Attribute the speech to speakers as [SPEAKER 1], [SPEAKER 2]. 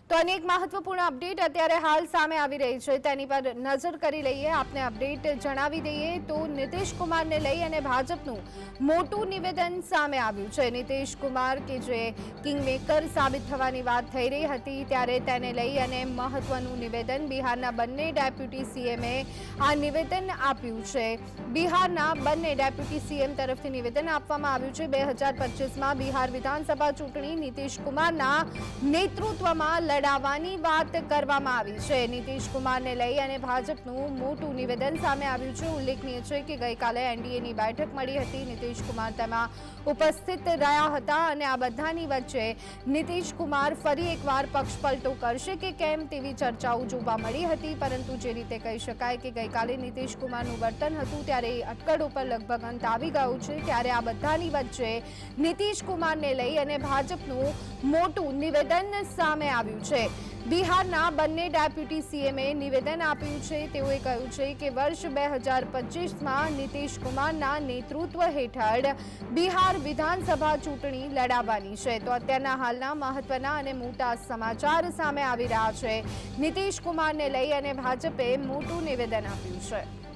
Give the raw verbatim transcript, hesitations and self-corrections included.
[SPEAKER 1] તો અનેક મહત્વપૂર્ણ અપડેટ અત્યારે હાલ સામે આવી રહી છે તેની પર નજર કરી લઈએ। આપને અપડેટ જણાવી દઈએ તો નીતિશ કુમારને લઈ અને ભાજપનું મોટું નિવેદન સામે આવ્યું છે। નીતિશ કુમાર કે જે કિંગમેકર સાબિત થવાની વાત થઈ રહી હતી ત્યારે તેને લઈ અને મહત્વનું નિવેદન બિહારના બંને ડેપ્યુટી સીએમએ આ નિવેદન આપ્યું છે। બિહારના બંને ડેપ્યુટી સીએમ તરફથી નિવેદન આપવામાં આવ્યું છે। બે હજાર પચીસમાં બિહાર વિધાનસભા ચૂંટણી નીતિશ કુમારના નેતૃત્વમાં લડાવવાની વાત કરવામાં આવી છે। નીતિશ કુમારને લઈ અને ભાજપનું મોટું નિવેદન સામે આવ્યું છે। ઉલ્લેખનીય છે કે ગઈકાલે એનડીએની બેઠક મળી હતી। નીતિશ કુમાર તેમાં ઉપસ્થિત રહ્યા હતા અને આ બધાની વચ્ચે નીતિશ કુમાર ફરી એકવાર પક્ષપલટો કરશે કે કેમ તેવી ચર્ચાઓ જોવા મળી હતી, પરંતુ જે રીતે કહી શકાય કે ગઈકાલે નીતિશ કુમારનું વર્તન હતું ત્યારે અટકળ ઉપર લગભગ અંત આવી ગયો છે। ત્યારે આ બધાની વચ્ચે નીતિશ કુમારને લઈ અને ભાજપનું મોટું નિવેદન સામે આવ્યું છે। બિહારના બંને ડેપ્યુટી સીએમએ નિવેદન આપ્યું છે। તેઓએ કહ્યું છે કે વર્ષ બે હજાર પચીસમાં નીતિશ કુમારના નેતૃત્વ હેઠળ બિહાર વિધાનસભા ચૂંટણી લડાવવાની છે। તો અત્યારના હાલના મહત્વના અને મોટા સમાચાર સામે આવી રહ્યા છે। નીતિશ કુમારને લઈ અને ભાજપે મોટું નિવેદન આપ્યું છે।